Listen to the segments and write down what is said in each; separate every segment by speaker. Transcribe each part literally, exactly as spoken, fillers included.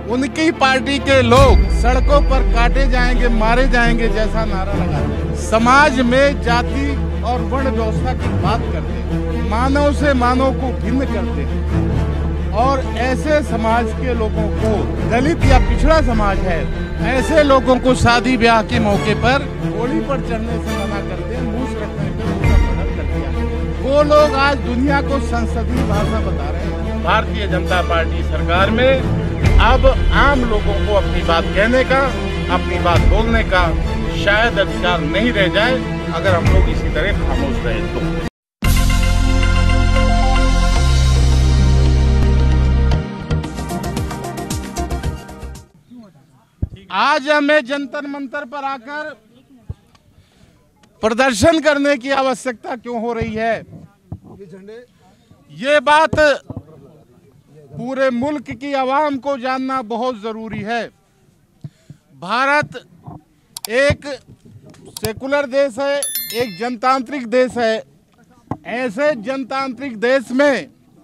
Speaker 1: उनकी पार्टी के लोग सड़कों पर काटे जाएंगे, मारे जाएंगे जैसा नारा लगाते हैं। समाज में जाति और वर्ण व्यवस्था की बात करते हैं, मानव से मानव को भिन्न करते हैं और ऐसे समाज के लोगों को, दलित या पिछड़ा समाज है, ऐसे लोगों को शादी ब्याह के मौके पर घोड़ी पर चढ़ने से मना करते हैं, मूछ रखने पर उनका मर्डर कर दिया। वो लोग आज दुनिया को संसदीय भाषा बता रहे हैं। भारतीय जनता पार्टी सरकार में अब आम लोगों को अपनी बात कहने का, अपनी बात बोलने का शायद अधिकार नहीं रह जाए अगर हम लोग इसी तरह खामोश रहे तो। आज हमें जंतर मंतर पर आकर प्रदर्शन करने की आवश्यकता क्यों हो रही है? ये बात पूरे मुल्क की आवाम को जानना बहुत जरूरी है। भारत एक सेकुलर देश है, एक जनतांत्रिक देश है। ऐसे जनतांत्रिक देश में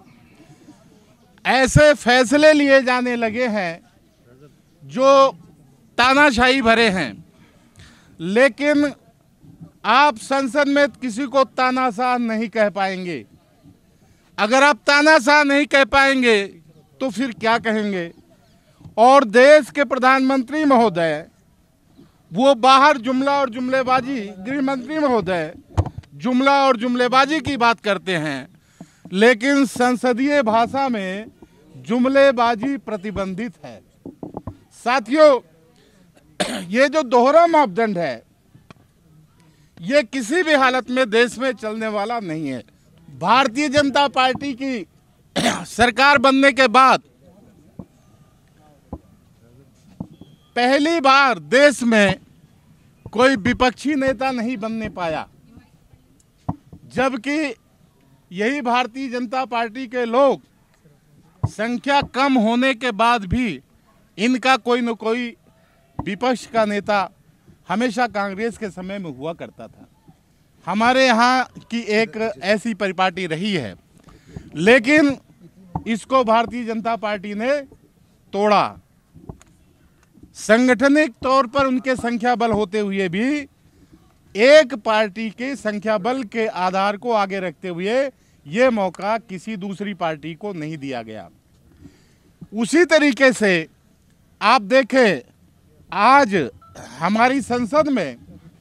Speaker 1: ऐसे फैसले लिए जाने लगे हैं जो तानाशाही भरे हैं, लेकिन आप संसद में किसी को तानाशाह नहीं कह पाएंगे। अगर आप तानाशाह नहीं कह पाएंगे तो फिर क्या कहेंगे? और देश के प्रधानमंत्री महोदय वो बाहर जुमला और जुमलेबाजी, गृह मंत्री महोदय जुमला और जुमलेबाजी की बात करते हैं, लेकिन संसदीय भाषा में जुमलेबाजी प्रतिबंधित है। साथियों, ये जो दोहरा मापदंड है ये किसी भी हालत में देश में चलने वाला नहीं है। भारतीय जनता पार्टी की सरकार बनने के बाद पहली बार देश में कोई विपक्षी नेता नहीं बनने पाया, जबकि यही भारतीय जनता पार्टी के लोग संख्या कम होने के बाद भी इनका कोई न कोई विपक्ष का नेता हमेशा कांग्रेस के समय में हुआ करता था। हमारे यहाँ की एक ऐसी परिपाटी रही है, लेकिन इसको भारतीय जनता पार्टी ने तोड़ा। संगठनिक तौर पर उनके संख्या बल होते हुए भी एक पार्टी के संख्या बल के आधार को आगे रखते हुए ये मौका किसी दूसरी पार्टी को नहीं दिया गया। उसी तरीके से आप देखें, आज हमारी संसद में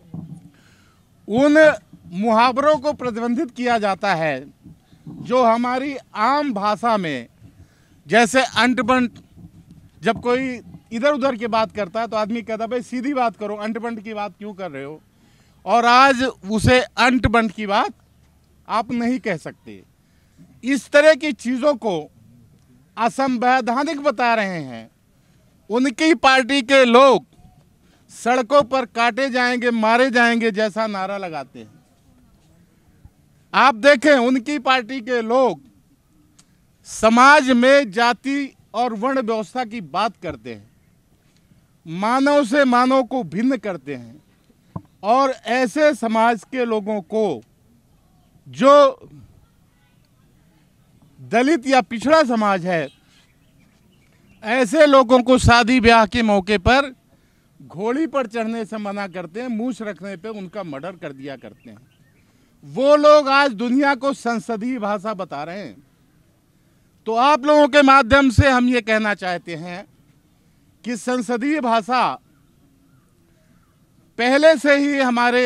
Speaker 1: उन मुहावरों को प्रतिबंधित किया जाता है जो हमारी आम भाषा में, जैसे अंट बंट, जब कोई इधर उधर की बात करता है तो आदमी कहता है भाई सीधी बात करो, अंट बंट की बात क्यों कर रहे हो? और आज उसे अंट बंट की बात आप नहीं कह सकते। इस तरह की चीज़ों को असंवैधानिक बता रहे हैं। उनकी पार्टी के लोग सड़कों पर काटे जाएंगे, मारे जाएंगे जैसा नारा लगाते हैं। आप देखें, उनकी पार्टी के लोग समाज में जाति और वर्ण व्यवस्था की बात करते हैं, मानव से मानव को भिन्न करते हैं और ऐसे समाज के लोगों को, जो दलित या पिछड़ा समाज है, ऐसे लोगों को शादी ब्याह के मौके पर घोड़ी पर चढ़ने से मना करते हैं, मूछ रखने पे उनका मर्डर कर दिया करते हैं। वो लोग आज दुनिया को संसदीय भाषा बता रहे हैं। तो आप लोगों के माध्यम से हम ये कहना चाहते हैं कि संसदीय भाषा पहले से ही हमारे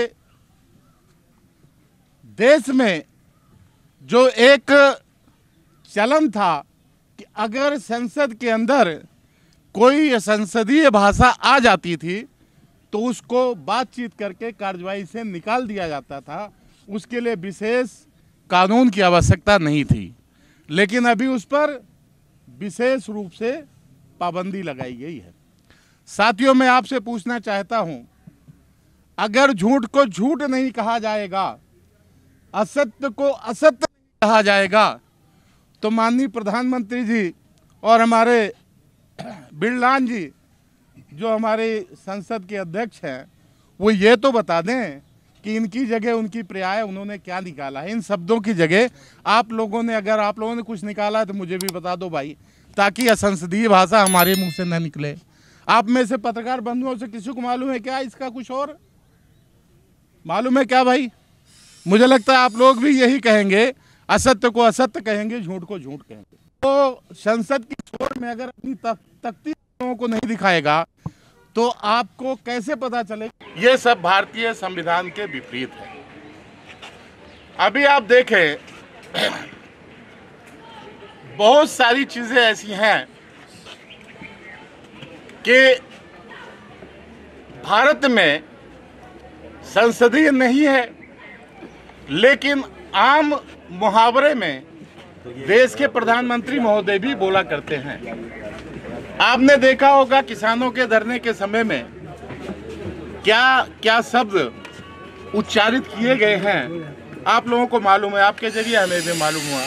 Speaker 1: देश में जो एक चलन था कि अगर संसद के अंदर कोई संसदीय भाषा आ जाती थी तो उसको बातचीत करके कार्यवाही से निकाल दिया जाता था। उसके लिए विशेष कानून की आवश्यकता नहीं थी, लेकिन अभी उस पर विशेष रूप से पाबंदी लगाई गई है। साथियों, मैं आपसे पूछना चाहता हूं, अगर झूठ को झूठ नहीं कहा जाएगा, असत्य को असत्य नहीं कहा जाएगा, तो माननीय प्रधानमंत्री जी और हमारे बिरलान जी जो हमारे संसद के अध्यक्ष हैं, वो ये तो बता दें कि इनकी जगह उनकी पर्याय उन्होंने क्या निकाला है। इन शब्दों की जगह आप लोगों ने, अगर आप लोगों ने कुछ निकाला है तो मुझे भी बता दो भाई। ताकि असंसदीय भाषा हमारे मुंह से न निकले। आप में से पत्रकार बंधुओं से किसी को मालूम है क्या इसका कुछ और मालूम है क्या भाई? मुझे लगता है आप लोग भी यही कहेंगे, असत्य को असत्य कहेंगे, झूठ को झूठ कहेंगे। तो संसद की छोर में अगर अपनी तख्ती लोगों को नहीं दिखाएगा तो आपको कैसे पता चलेगा? ये सब भारतीय संविधान के विपरीत है। अभी आप देखें, बहुत सारी चीजें ऐसी हैं कि भारत में संसदीय नहीं है, लेकिन आम मुहावरे में देश के प्रधानमंत्री महोदय भी बोला करते हैं। आपने देखा होगा किसानों के धरने के समय में क्या क्या शब्द उच्चारित किए गए हैं, आप लोगों को मालूम है, आपके जरिए हमें भी मालूम हुआ।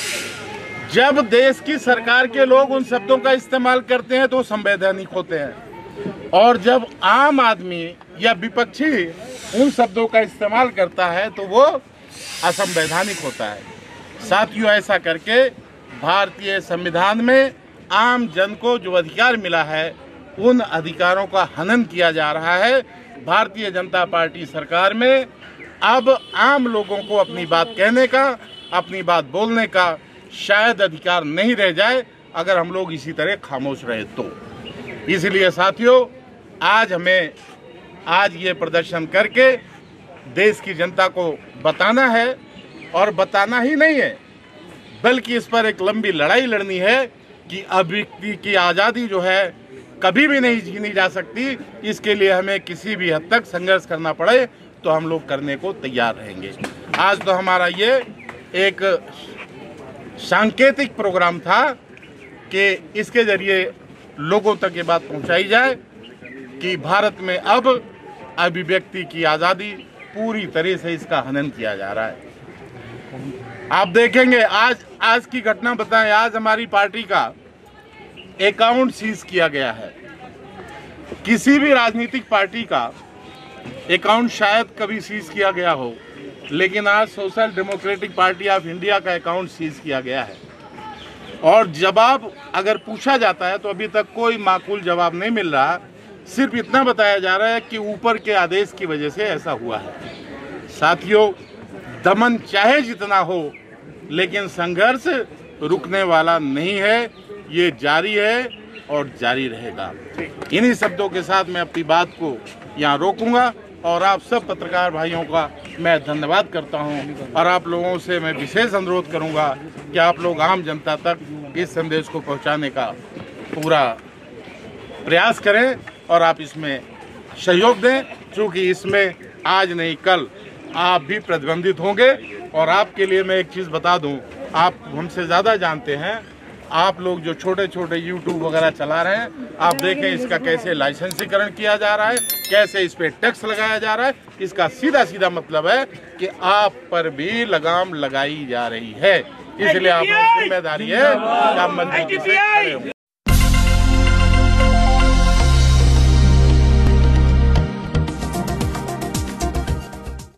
Speaker 1: जब देश की सरकार के लोग उन शब्दों का इस्तेमाल करते हैं तो संवैधानिक होते हैं, और जब आम आदमी या विपक्षी उन शब्दों का इस्तेमाल करता है तो वो असंवैधानिक होता है। साथियों, ऐसा करके भारतीय संविधान में आम जन को जो अधिकार मिला है उन अधिकारों का हनन किया जा रहा है। भारतीय जनता पार्टी सरकार में अब आम लोगों को अपनी बात कहने का, अपनी बात बोलने का शायद अधिकार नहीं रह जाए अगर हम लोग इसी तरह खामोश रहे तो। इसलिए साथियों, आज हमें आज ये प्रदर्शन करके देश की जनता को बताना है, और बताना ही नहीं है बल्कि इस पर एक लंबी लड़ाई लड़नी है कि अभिव्यक्ति की आज़ादी जो है कभी भी नहीं छीनी जा सकती। इसके लिए हमें किसी भी हद तक संघर्ष करना पड़े तो हम लोग करने को तैयार रहेंगे। आज तो हमारा ये एक सांकेतिक प्रोग्राम था कि इसके जरिए लोगों तक ये बात पहुंचाई जाए कि भारत में अब अभिव्यक्ति की आज़ादी पूरी तरह से इसका हनन किया जा रहा है। आप देखेंगे, आज आज की घटना बताएं, आज हमारी पार्टी का अकाउंट सीज किया गया है। किसी भी राजनीतिक पार्टी का अकाउंट शायद कभी सीज किया गया हो, लेकिन आज social democratic party of India का अकाउंट सीज किया गया है। और जवाब अगर पूछा जाता है तो अभी तक कोई माकूल जवाब नहीं मिल रहा, सिर्फ इतना बताया जा रहा है कि ऊपर के आदेश की वजह से ऐसा हुआ है। साथियों, दमन चाहे जितना हो लेकिन संघर्ष रुकने वाला नहीं है, ये जारी है और जारी रहेगा। इन्हीं शब्दों के साथ मैं अपनी बात को यहाँ रोकूंगा और आप सब पत्रकार भाइयों का मैं धन्यवाद करता हूँ, और आप लोगों से मैं विशेष अनुरोध करूँगा कि आप लोग आम जनता तक इस संदेश को पहुँचाने का पूरा प्रयास करें और आप इसमें सहयोग दें, क्योंकि इसमें आज नहीं कल आप भी प्रतिबंधित होंगे। और आपके लिए मैं एक चीज़ बता दूं, आप हमसे ज़्यादा जानते हैं, आप लोग जो छोटे छोटे यूट्यूब वगैरह चला रहे हैं, आप देखें इसका कैसे लाइसेंसीकरण किया जा रहा है, कैसे इस पर टैक्स लगाया जा रहा है। इसका सीधा सीधा मतलब है कि आप पर भी लगाम लगाई जा रही है। इसलिए आप जिम्मेदारी है कि आप मजबूती से खड़े हों।